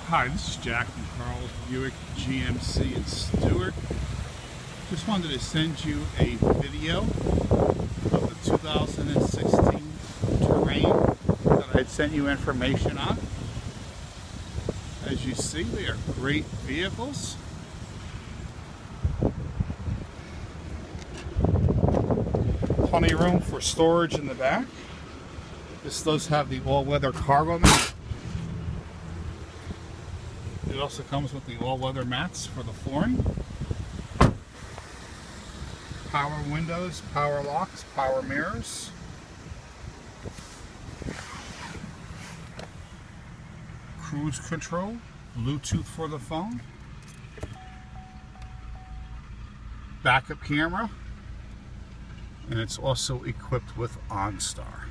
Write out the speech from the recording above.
Hi, this is Jack from Carl's Buick GMC in Stewart. Just wanted to send you a video of the 2016 Terrain that I had sent you information on. As you see, they are great vehicles. Plenty of room for storage in the back. This does have the all-weather cargo mat. It also comes with the all-weather mats for the flooring. Power windows, power locks, power mirrors. Cruise control, Bluetooth for the phone. Backup camera. And it's also equipped with OnStar.